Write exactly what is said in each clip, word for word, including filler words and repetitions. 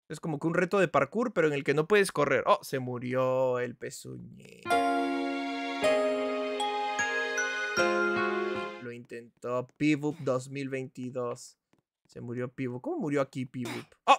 Es como que un reto de parkour, pero en el que no puedes correr. Oh, se murió el pezuñín. Lo intentó. Pivup dos mil veintidós. Se murió Pivup. ¿Cómo murió aquí Pivup? ¡Oh!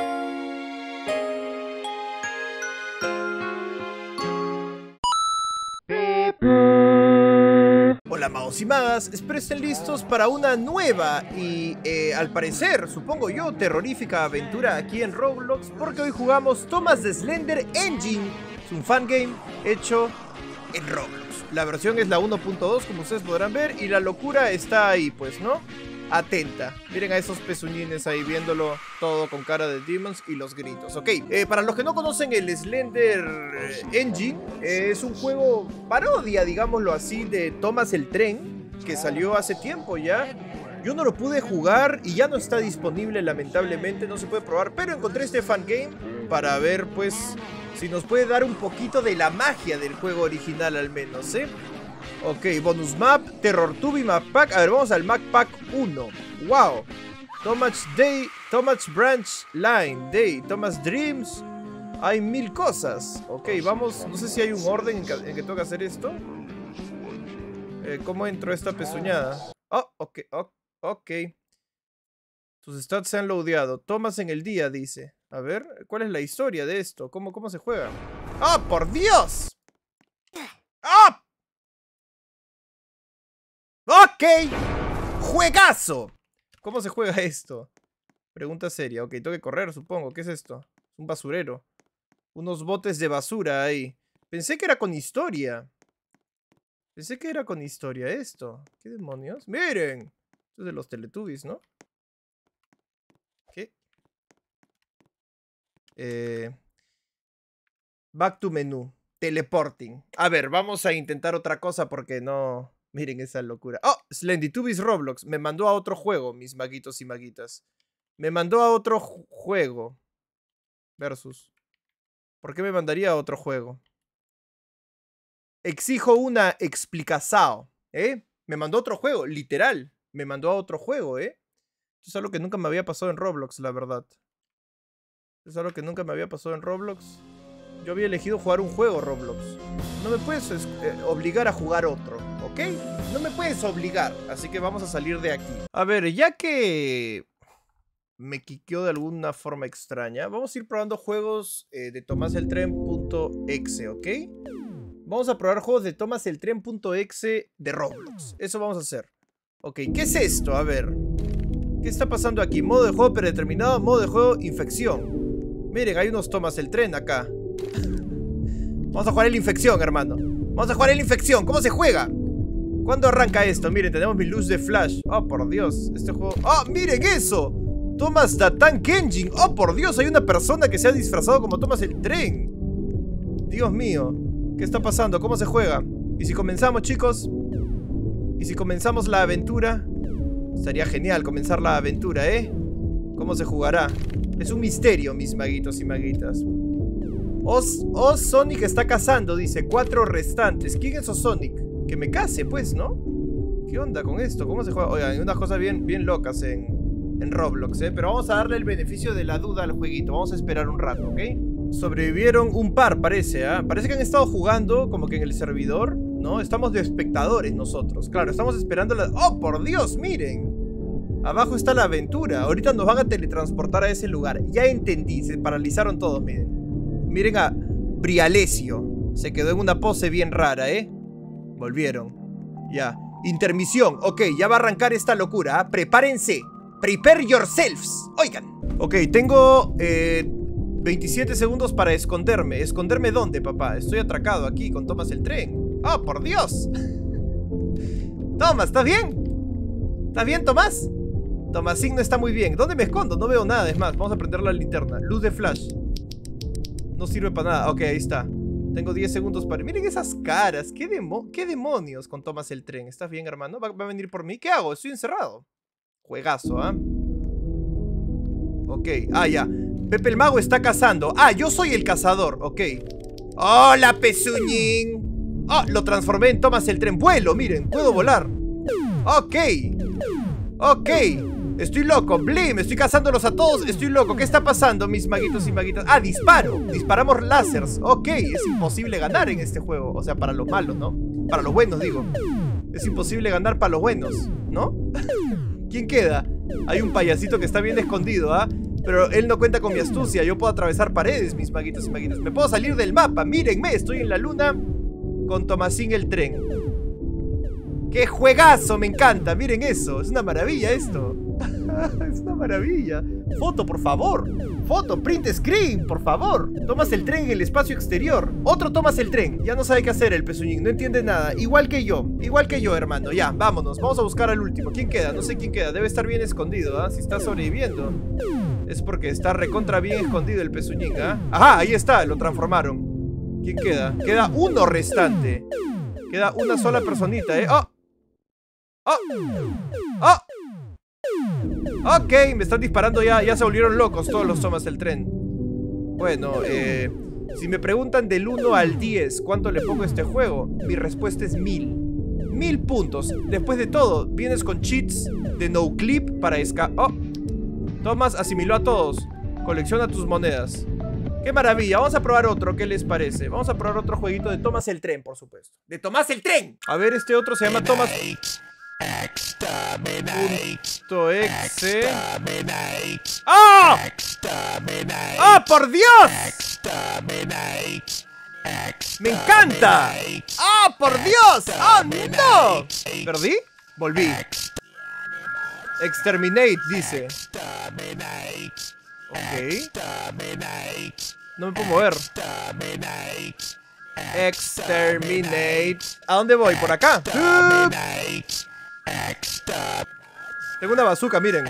Hola magos y magas, espero estén listos para una nueva y eh, al parecer, supongo yo, terrorífica aventura aquí en Roblox, porque hoy jugamos Thomas the Slender Engine. Es un fangame hecho en Roblox. La versión es la uno punto dos, como ustedes podrán ver, y la locura está ahí, pues, ¿no? Atenta. Miren a esos pezuñines ahí viéndolo todo con cara de demons y los gritos. Ok, eh, para los que no conocen el Slender Engine, eh, es un juego parodia, digámoslo así, de Thomas el Tren, que salió hace tiempo ya. Yo no lo pude jugar y ya no está disponible, lamentablemente, no se puede probar, pero encontré este fangame para ver, pues, si nos puede dar un poquito de la magia del juego original al menos, ¿eh? Ok, bonus map, Terror Tubby Map Pack. A ver, vamos al Map Pack uno. Wow. Thomas Day, Thomas Branch Line, Day, Thomas Dreams. Hay mil cosas. Ok, vamos. No sé si hay un orden en que, en que tengo que hacer esto. Eh, ¿Cómo entro a esta pezuñada? Oh, ok, oh, ok. Tus stats se han loadeado. Thomas en el día, dice. A ver, ¿cuál es la historia de esto? ¿Cómo, cómo se juega? ¡Oh, por Dios! ¡Oh! ¡Ok! ¡Juegazo! ¿Cómo se juega esto? Pregunta seria. Ok, tengo que correr, supongo. ¿Qué es esto? Es un basurero. Unos botes de basura ahí. Pensé que era con historia. Pensé que era con historia esto. ¿Qué demonios? ¡Miren! Esto es de los Teletubbies, ¿no? ¿Qué? Eh... Back to menú. Teleporting. A ver, vamos a intentar otra cosa porque no... Miren esa locura. ¡Oh! Slendytubbies Roblox. Me mandó a otro juego, mis maguitos y maguitas. Me mandó a otro ju juego. Versus. ¿Por qué me mandaría a otro juego? Exijo una explicación. ¿Eh? Me mandó a otro juego, literal. Me mandó a otro juego, ¿eh? Esto es algo que nunca me había pasado en Roblox, la verdad. Esto es algo que nunca me había pasado en Roblox. Yo había elegido jugar un juego Roblox. No me puedes eh, obligar a jugar otro, ¿ok? No me puedes obligar, así que vamos a salir de aquí. A ver, ya que me quiqueó de alguna forma extraña, vamos a ir probando juegos eh, de Thomas el Tren.exe, ¿ok? Vamos a probar juegos de Thomas el Tren.exe de Roblox. Eso vamos a hacer. Ok, ¿qué es esto? A ver. ¿Qué está pasando aquí? Modo de juego predeterminado, modo de juego infección. Miren, hay unos Thomas el Tren acá. Vamos a jugar el infección, hermano. Vamos a jugar el infección. ¿Cómo se juega? ¿Cuándo arranca esto? Miren, tenemos mi luz de flash. Oh, por Dios. Este juego... ¡Oh, miren eso! Thomas the Tank Engine. Oh, por Dios. Hay una persona que se ha disfrazado como Thomas el Tren. Dios mío. ¿Qué está pasando? ¿Cómo se juega? ¿Y si comenzamos, chicos? ¿Y si comenzamos la aventura? Estaría genial comenzar la aventura, ¿eh? ¿Cómo se jugará? Es un misterio, mis maguitos y maguitas. Os, Os Sonic está cazando, dice. Cuatro restantes. ¿Quién es Os Sonic? Que me case, pues, ¿no? ¿Qué onda con esto? ¿Cómo se juega? Oigan, hay unas cosas bien, bien locas en, en Roblox, ¿eh? Pero vamos a darle el beneficio de la duda al jueguito. Vamos a esperar un rato, ¿ok? Sobrevivieron un par, parece, ¿ah? ¿eh? Parece que han estado jugando como que en el servidor, ¿no? Estamos de espectadores nosotros. Claro, estamos esperando la... ¡Oh, por Dios! Miren. Abajo está la aventura. Ahorita nos van a teletransportar a ese lugar. Ya entendí. Se paralizaron todos, miren. Miren a Brialesio. Se quedó en una pose bien rara, ¿eh? Volvieron. Ya. Intermisión. Ok, ya va a arrancar esta locura. ¿eh? Prepárense. Prepare yourselves. Oigan. Ok, tengo eh, veintisiete segundos para esconderme. ¿Esconderme dónde, papá? Estoy atracado aquí con Thomas el Tren. ¡Oh, por Dios! Thomas, ¿estás bien? ¿Estás bien, Tomás? Tomasín no está muy bien. ¿Dónde me escondo? No veo nada. Es más, vamos a prender la linterna. Luz de flash. No sirve para nada. Ok, ahí está. Tengo diez segundos para... Miren esas caras. ¿Qué, demo... ¿Qué demonios con Thomas el Tren? ¿Estás bien, hermano? ¿Va, ¿Va a venir por mí? ¿Qué hago? Estoy encerrado. Juegazo, ¿ah? ¿eh? Ok. Ah, ya. Pepe el Mago está cazando. Ah, yo soy el cazador. Ok. ¡Hola, pezuñín! Ah, lo transformé en Thomas el Tren. Vuelo, miren. Puedo volar. Ok. Ok. Estoy loco, Blim, estoy cazándolos a todos. Estoy loco, ¿qué está pasando, mis maguitos y maguitas? Ah, disparo, disparamos láseres. Ok, es imposible ganar en este juego. O sea, para los malos, ¿no? Para los buenos, digo. Es imposible ganar para los buenos, ¿no? ¿Quién queda? Hay un payasito que está bien escondido, ¿ah? Pero él no cuenta con mi astucia. Yo puedo atravesar paredes, mis maguitos y maguitas. Me puedo salir del mapa, mírenme. Estoy en la luna con Tomasín el tren. ¡Qué juegazo! Me encanta, miren eso. Es una maravilla esto. Es una maravilla. Foto, por favor. Foto, print screen, por favor. Tomas el tren en el espacio exterior. Otro tomas el tren. Ya no sabe qué hacer el pezuñín, no entiende nada. Igual que yo, igual que yo, hermano. Ya, vámonos, vamos a buscar al último. ¿Quién queda? No sé quién queda, debe estar bien escondido, ¿ah? Si está sobreviviendo es porque está recontra bien escondido el pezuñín, ¿ah? Ajá, ahí está, lo transformaron. ¿Quién queda? Queda uno restante. Queda una sola personita, ¿eh? ¡Oh! ¡Oh! ¡Oh! Ok, me están disparando ya. Ya se volvieron locos todos los tomas del tren. Bueno, eh... si me preguntan del uno al diez ¿cuánto le pongo a este juego? Mi respuesta es mil. Mil puntos. Después de todo, vienes con cheats de no clip para escapar. Oh, Tomás asimiló a todos. Colecciona tus monedas. ¡Qué maravilla! Vamos a probar otro, ¿qué les parece? Vamos a probar otro jueguito de Tomás el tren, por supuesto. ¡De Tomás el tren! A ver, este otro se llama Tomás... Punto exe. ¡Ah! ¡Ah, por Dios! ¡Me encanta! ¡Ah, por Dios! ¡Ah, no! ¿Perdí? Volví. Exterminate, dice. Ok. No me puedo mover. Exterminate. ¿A dónde voy? ¿Por acá? Tengo una bazooka, miren.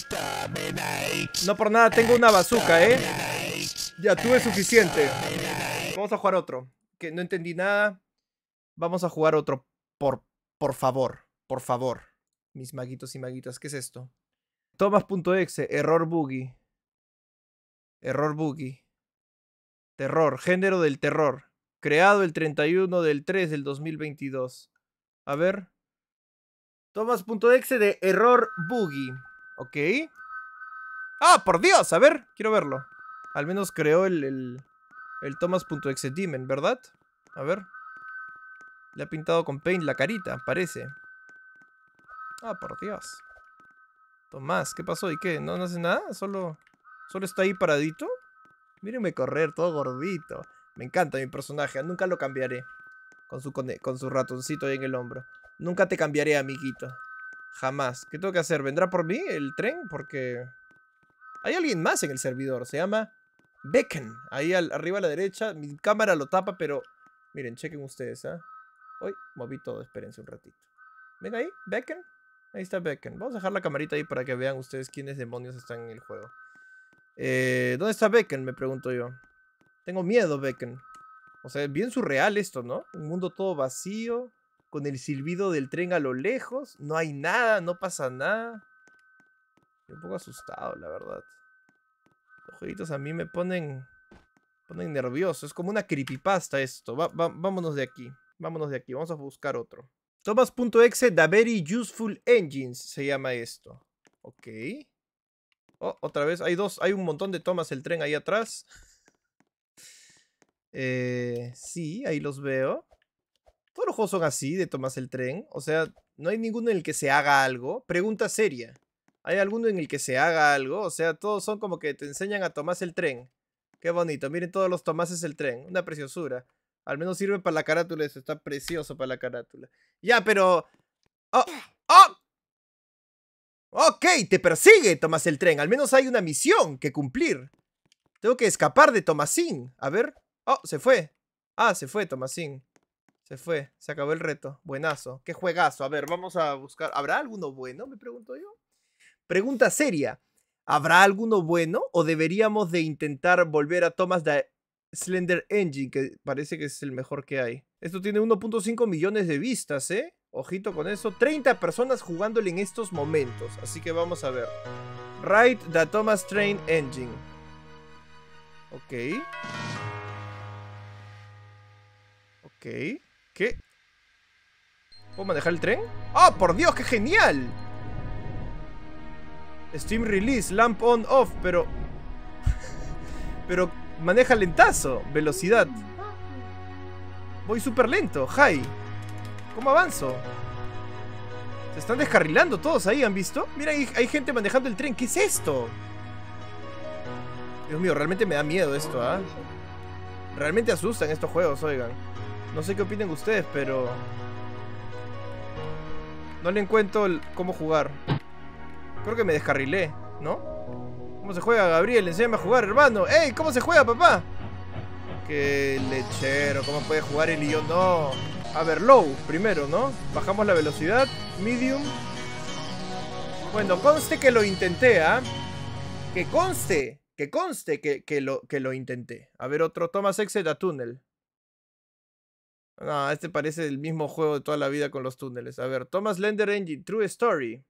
No por nada tengo una bazooka, ¿eh? Ya tuve suficiente. Vamos a jugar otro. Que no entendí nada. Vamos a jugar otro. Por, por favor. Por favor. Mis maguitos y maguitas. ¿Qué es esto? Tomas.exe. Error boogie. Error boogie. Terror. Género del terror. Creado el treinta y uno del tres del dos mil veintidós. A ver. Tomas.exe de Error Boogie. Ok. ¡Ah, por Dios! A ver, quiero verlo. Al menos creó el, el, el Tomas.exe Demon, ¿verdad? A ver. Le ha pintado con paint la carita, parece. Ah, por Dios. Tomás, ¿qué pasó? ¿Y qué? ¿No, no hace nada? ¿Solo, solo está ahí paradito? Mírenme correr, todo gordito. Me encanta mi personaje, nunca lo cambiaré. Con su, con su ratoncito ahí en el hombro. Nunca te cambiaré, amiguito. Jamás. ¿Qué tengo que hacer? ¿Vendrá por mí el tren? Porque... hay alguien más en el servidor. Se llama Becken. Ahí al, arriba a la derecha. Mi cámara lo tapa, pero... miren, chequen ustedes, ¿ah? ¿eh? Uy, moví todo. Espérense un ratito. ¿Ven ahí? Becken. Ahí está Becken. Vamos a dejar la camarita ahí para que vean ustedes quiénes demonios están en el juego. Eh, ¿Dónde está Becken? Me pregunto yo. Tengo miedo, Becken. O sea, bien surreal esto, ¿no? Un mundo todo vacío. Con el silbido del tren a lo lejos. No hay nada, no pasa nada. Estoy un poco asustado, la verdad. Los jueguitos a mí me ponen... ponen nervioso. Es como una creepypasta esto. Va, va, vámonos de aquí. Vámonos de aquí. Vamos a buscar otro. Tomas.exe da Very Useful Engines se llama esto. Ok. Oh, otra vez. Hay dos. Hay un montón de tomas el tren ahí atrás. Eh, sí, ahí los veo. Todos los juegos son así, de Tomás el tren. O sea, no hay ninguno en el que se haga algo. Pregunta seria. ¿Hay alguno en el que se haga algo? O sea, todos son como que te enseñan a Tomás el tren. Qué bonito. Miren todos los Tomases el tren. Una preciosura. Al menos sirve para la carátula eso. Está precioso para la carátula. Ya, pero... ¡Oh! ¡Oh! Ok, te persigue Tomás el tren. Al menos hay una misión que cumplir. Tengo que escapar de Tomasín. A ver. Oh, se fue. Ah, se fue Tomasín. Se fue, se acabó el reto. Buenazo, qué juegazo. A ver, vamos a buscar. ¿Habrá alguno bueno? Me pregunto yo. Pregunta seria. ¿Habrá alguno bueno? ¿O deberíamos de intentar volver a Thomas the Slender Engine? Que parece que es el mejor que hay. Esto tiene uno punto cinco millones de vistas, ¿eh? Ojito con eso. treinta personas jugándole en estos momentos. Así que vamos a ver. Ride the Thomas Train Engine. Ok. Ok. ¿Qué? ¿Puedo manejar el tren? ¡Oh, por Dios, qué genial! Steam Release, Lamp On Off, pero... pero maneja lentazo, velocidad. Voy súper lento, high. ¿Cómo avanzo? Se están descarrilando todos ahí, ¿han visto? Mira, hay, hay gente manejando el tren. ¿Qué es esto? Dios mío, realmente me da miedo esto, ¿ah? ¿eh? Realmente asustan estos juegos, oigan. No sé qué opinen ustedes, pero... no le encuentro el cómo jugar. Creo que me descarrilé, ¿no? ¿Cómo se juega, Gabriel? Enséñame a jugar, hermano. ¡Ey! ¿Cómo se juega, papá? Qué lechero. ¿Cómo puede jugar él y yo no? A ver, low primero, ¿no? Bajamos la velocidad. Medium. Bueno, conste que lo intenté, ¿ah? ¿eh? Que conste. Que conste que, que, lo, que lo intenté. A ver, otro. Thomas Exit a túnel. No, este parece el mismo juego de toda la vida con los túneles. A ver, Thomas Lender Engine, True Story.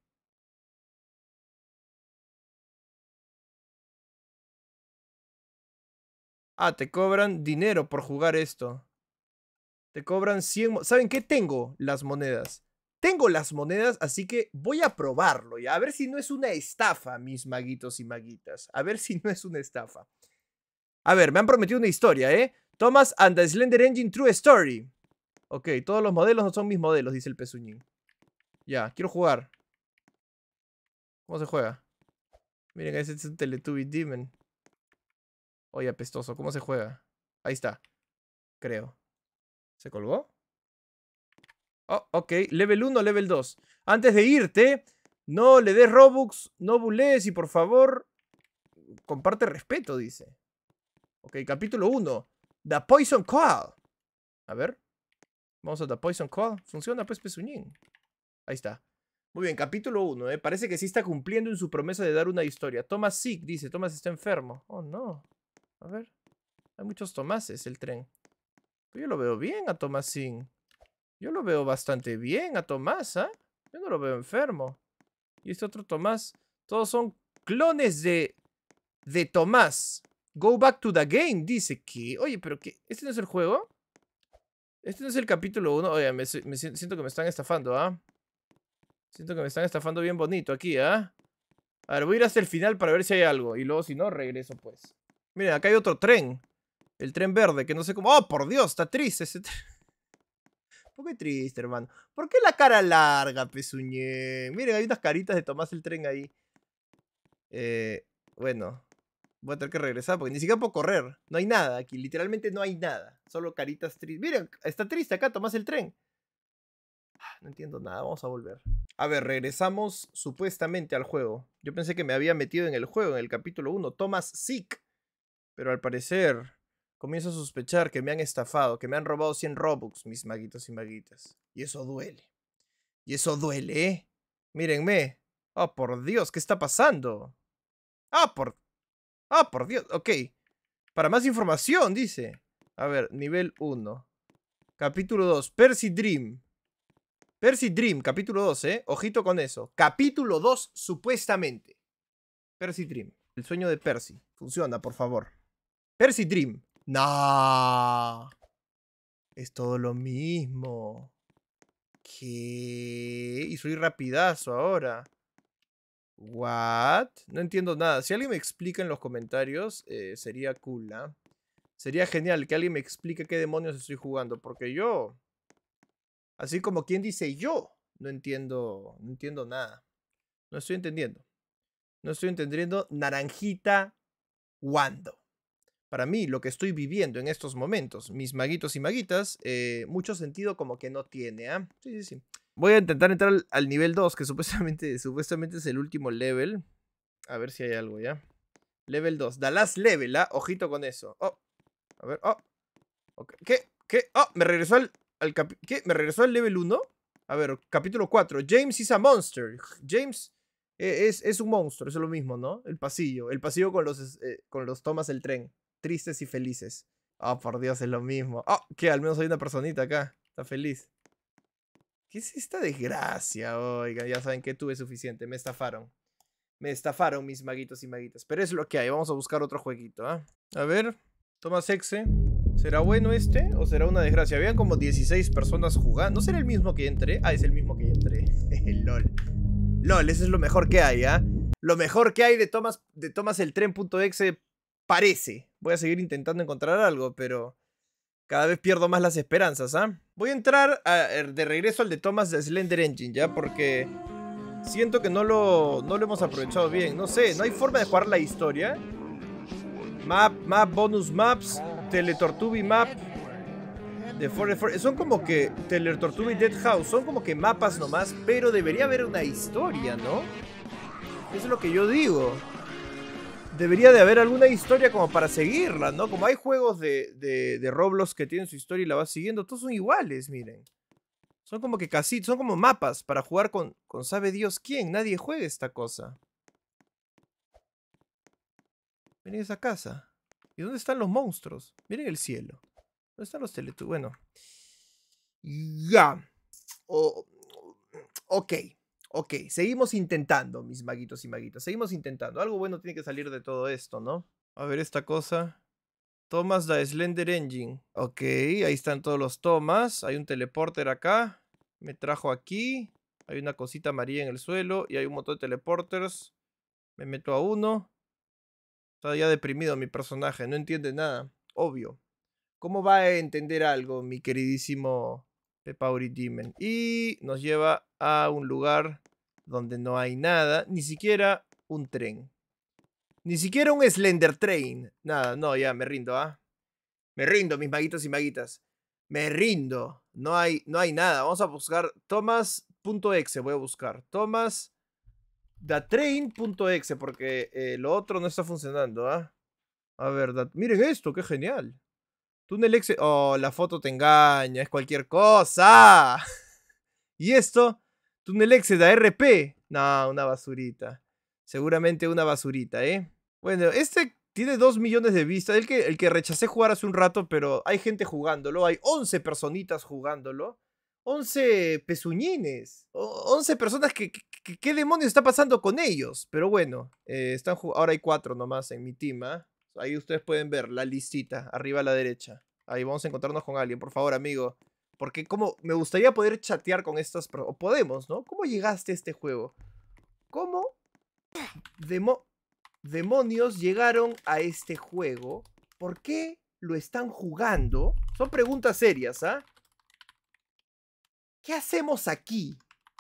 Ah, te cobran dinero por jugar esto. Te cobran cien... ¿Saben qué? Tengo las monedas. Tengo las monedas, así que voy a probarlo, ¿ya? A ver si no es una estafa, mis maguitos y maguitas. A ver si no es una estafa. A ver, me han prometido una historia, ¿eh? Thomas and the Slender Engine True Story. Ok, todos los modelos no son mis modelos, dice el pezuñín. Ya, quiero jugar. ¿Cómo se juega? Miren, ese es un Teletubby Demon. Oye, apestoso, ¿cómo se juega? Ahí está. Creo. ¿Se colgó? Oh, ok. Level uno, level dos. Antes de irte, no le des Robux, no bulees y por favor, comparte respeto, dice. Ok, capítulo uno. The Poison Call. A ver. Vamos a The Poison Call. Funciona, pues, pezuñín. Ahí está. Muy bien, capítulo uno, ¿eh? Parece que sí está cumpliendo en su promesa de dar una historia. Thomas sick, dice. Thomas está enfermo. Oh, no. A ver. Hay muchos Tomases el tren. Pero yo lo veo bien a Thomas Sick. Yo lo veo bastante bien a Tomás, ¿ah? ¿eh? Yo no lo veo enfermo. Y este otro Tomás. Todos son clones de... De Tomás. Go back to the game, dice que... Oye, pero ¿qué? ¿Este no es el juego? Este no es el capítulo uno. Oye, me, me siento que me están estafando, ¿ah? ¿eh? Siento que me están estafando bien bonito aquí, ¿ah? ¿eh? A ver, voy a ir hasta el final para ver si hay algo. Y luego, si no, regreso, pues. Miren, acá hay otro tren. El tren verde, que no sé cómo... ¡Oh, por Dios! Está triste ese tren. ¿Por qué triste, hermano? ¿Por qué la cara larga, pezuñé? Miren, hay unas caritas de Tomás el tren ahí. Eh, bueno, voy a tener que regresar porque ni siquiera puedo correr. No hay nada aquí, literalmente no hay nada. Solo caritas tristes. Miren, está triste acá Tomás el tren. No entiendo nada, vamos a volver. A ver, regresamos supuestamente al juego. Yo pensé que me había metido en el juego, en el capítulo uno. Thomas Sick. Pero al parecer... comienzo a sospechar que me han estafado, que me han robado cien Robux, mis maguitos y maguitas. Y eso duele. Y eso duele, ¿eh? Mírenme. Oh, por Dios, ¿qué está pasando? Ah, por... Ah, por Dios. Ok. Para más información, dice. A ver, nivel uno. Capítulo dos. Percy Dream. Percy Dream, capítulo dos, ¿eh? Ojito con eso. Capítulo dos, supuestamente. Percy Dream. El sueño de Percy. Funciona, por favor. Percy Dream. No. Es todo lo mismo. ¿Qué? Y soy rapidazo ahora. ¿What? No entiendo nada. Si alguien me explica en los comentarios, eh, sería cool, ¿eh? Sería genial que alguien me explique qué demonios estoy jugando. Porque yo... así como quien dice yo, no entiendo, no entiendo nada. No estoy entendiendo. No estoy entendiendo naranjita Wando. Para mí, lo que estoy viviendo en estos momentos, mis maguitos y maguitas, eh, mucho sentido como que no tiene, ¿ah? ¿eh? Sí, sí, sí. Voy a intentar entrar al, al nivel dos, que supuestamente, supuestamente es el último level. A ver si hay algo, ¿ya? Level dos. The last level, ¿ah? ¿eh? Ojito con eso. Oh. A ver, oh. Okay. ¿Qué? ¿Qué? Oh, me regresó al... al capi ¿Qué? ¿Me regresó al level uno? A ver, capítulo cuatro. James is a monster. James... Es, es un monstruo, eso es lo mismo, ¿no? El pasillo. El pasillo con los, eh, con los tomas del tren. Tristes y felices. Oh, por Dios, es lo mismo. Oh, que al menos hay una personita acá. Está feliz. ¿Qué es esta desgracia? Oiga, ya saben que tuve suficiente. Me estafaron. Me estafaron mis maguitos y maguitas. Pero es lo que hay. Vamos a buscar otro jueguito, ¿ah? ¿eh? A ver. Thomas Exe. ¿Será bueno este? ¿O será una desgracia? Habían como dieciséis personas jugando. ¿No será el mismo que entré? Ah, es el mismo que entré. LOL. LOL, ese es lo mejor que hay, ¿ah? ¿eh? lo mejor que hay de Thomas, de Thomas el Tren.exe parece. Voy a seguir intentando encontrar algo, pero cada vez pierdo más las esperanzas, ¿ah? ¿eh? Voy a entrar a, de regreso al de Thomas de Slender Engine, ¿ya? Porque siento que no lo, no lo hemos aprovechado bien. No sé, no hay forma de jugar la historia. Map, map, bonus maps, Teletortubi map. De For, For, son como que Teletortubi Dead House, son como que mapas nomás, pero debería haber una historia, ¿no? Eso es lo que yo digo. Debería de haber alguna historia como para seguirla, ¿no? Como hay juegos de, de, de Roblox que tienen su historia y la vas siguiendo, todos son iguales, miren. Son como que casi, son como mapas para jugar con, con sabe Dios quién. Nadie juega esta cosa. Miren esa casa. ¿Y dónde están los monstruos? Miren el cielo. ¿Dónde están los Teletubbies? Bueno. Ya. Oh, ok. Ok. Seguimos intentando, mis maguitos y maguitas. Seguimos intentando. Algo bueno tiene que salir de todo esto, ¿no? A ver esta cosa. Thomas the Slender Engine. Ok. Ahí están todos los Thomas. Hay un teleporter acá. Me trajo aquí. Hay una cosita amarilla en el suelo. Y hay un montón de teleporters. Me meto a uno. Está ya deprimido mi personaje. No entiende nada. Obvio. ¿Cómo va a entender algo, mi queridísimo Pepauri Demon? Y nos lleva a un lugar donde no hay nada. Ni siquiera un tren. Ni siquiera un Slender Train. Nada, no, ya me rindo, ¿ah? ¿eh? Me rindo, mis maguitos y maguitas. Me rindo. No hay, no hay nada. Vamos a buscar Thomas.exe. Voy a buscar Thomas the Train.exe porque eh, lo otro no está funcionando, ¿ah? ¿eh? A ver, that... miren esto, qué genial. Túnel Exe. Oh, la foto te engaña. Es cualquier cosa. ¿Y esto? Túnel Exe de R P. No, una basurita. Seguramente una basurita, ¿eh? Bueno, este tiene dos millones de vistas. El que, el que rechacé jugar hace un rato, pero hay gente jugándolo. Hay once personitas jugándolo. once pezuñines. once personas que, que, que... ¿Qué demonios está pasando con ellos? Pero bueno, eh, están ahora hay cuatro nomás en mi team, ¿eh? Ahí ustedes pueden ver la listita, arriba a la derecha. Ahí vamos a encontrarnos con alguien, por favor, amigo. Porque como me gustaría poder chatear con estas... O podemos, ¿no? ¿Cómo llegaste a este juego? ¿Cómo demo, demonios llegaron a este juego? ¿Por qué lo están jugando? Son preguntas serias, ¿ah? ¿eh? ¿Qué hacemos aquí?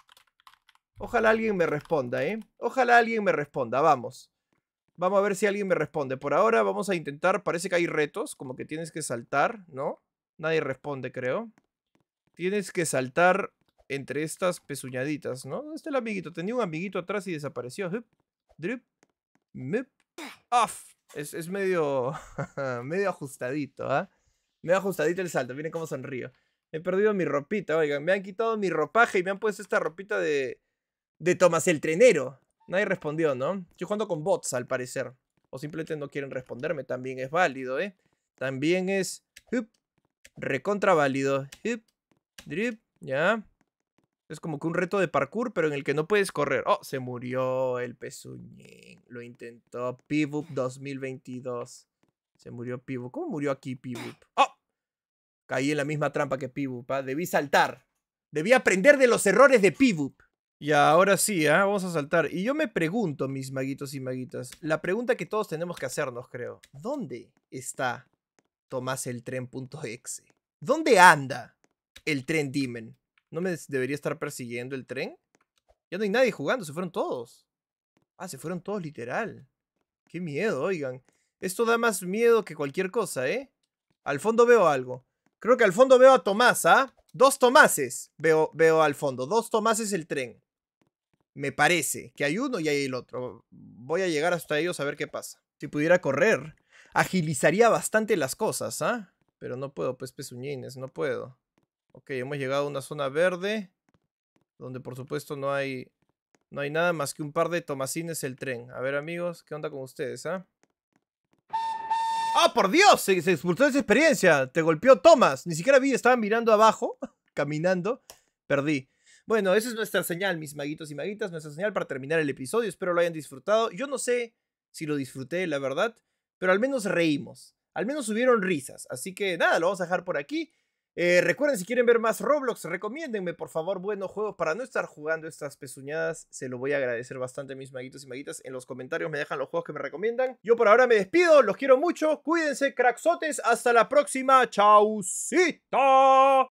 Ojalá alguien me responda, ¿eh? Ojalá alguien me responda, vamos. Vamos a ver si alguien me responde. Por ahora vamos a intentar, parece que hay retos, como que tienes que saltar, ¿no? Nadie responde, creo. Tienes que saltar entre estas pezuñaditas, ¿no? ¿Dónde está el amiguito? Tenía un amiguito atrás y desapareció. Hup, drip, mip, off. Es, es medio, medio ajustadito, ¿ah? ¿eh? Medio ajustadito el salto, miren cómo sonrío. He perdido mi ropita, oigan, me han quitado mi ropaje y me han puesto esta ropita de, de Thomas el Trenero. Nadie respondió, ¿no? Estoy jugando con bots, al parecer. O simplemente no quieren responderme. También es válido, ¿eh? También es... Hup, recontra válido. Hup, drip, ya. Es como que un reto de parkour, pero en el que no puedes correr. Oh, se murió el pezuñín. Lo intentó. Pivup dos mil veintidós. Se murió Pivup. ¿Cómo murió aquí Pivup? ¡Oh! Caí en la misma trampa que Pivup, ¿eh? Debí saltar. Debí aprender de los errores de Pivup. Y ahora sí, ¿eh? Vamos a saltar. Y yo me pregunto, mis maguitos y maguitas, la pregunta que todos tenemos que hacernos, creo. ¿Dónde está Thomas el Tren.exe? ¿Dónde anda el Tren Demon? ¿No me debería estar persiguiendo el tren? Ya no hay nadie jugando, se fueron todos. Ah, se fueron todos literal. Qué miedo, oigan. Esto da más miedo que cualquier cosa, ¿eh? Al fondo veo algo. Creo que al fondo veo a Tomás, ¿ah? ¿eh? Dos Tomases veo, veo al fondo. Dos Tomases el tren. Me parece que hay uno y hay el otro. Voy a llegar hasta ellos a ver qué pasa. Si pudiera correr, agilizaría bastante las cosas, ¿ah? ¿eh? Pero no puedo, pues, pezuñines, no puedo. Ok, hemos llegado a una zona verde. Donde, por supuesto, no hay... No hay nada más que un par de tomasines el tren. A ver, amigos, ¿qué onda con ustedes, ah? ¿eh? ¡Ah, por Dios! Se, se expulsó de esa experiencia. Te golpeó Thomas. Ni siquiera vi, estaba mirando abajo, caminando. Perdí. Bueno, esa es nuestra señal, mis maguitos y maguitas. Nuestra señal para terminar el episodio. Espero lo hayan disfrutado. Yo no sé si lo disfruté, la verdad. Pero al menos reímos. Al menos hubieron risas. Así que nada, lo vamos a dejar por aquí. Eh, recuerden, si quieren ver más Roblox, recomiéndenme por favor buenos juegos para no estar jugando estas pezuñadas. Se lo voy a agradecer bastante, mis maguitos y maguitas. En los comentarios me dejan los juegos que me recomiendan. Yo por ahora me despido, los quiero mucho. Cuídense, cracksotes. Hasta la próxima. Chaucito.